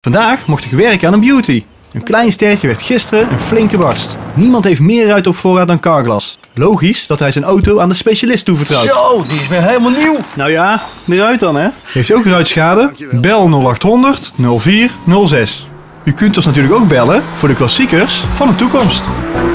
Vandaag mocht ik werken aan een beauty. Een klein sterretje werd gisteren een flinke barst. Niemand heeft meer ruit op voorraad dan Carglass. Logisch dat hij zijn auto aan de specialist toevertrouwt. Zo, die is weer helemaal nieuw. Nou ja, de ruit dan hè. Heeft u ook ruitschade? Bel 0800 0406. U kunt ons natuurlijk ook bellen voor de klassiekers van de toekomst.